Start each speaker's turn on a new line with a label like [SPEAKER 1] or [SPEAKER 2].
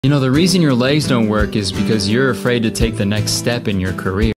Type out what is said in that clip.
[SPEAKER 1] You know, the reason your legs don't work is because you're afraid to take the next step in your career.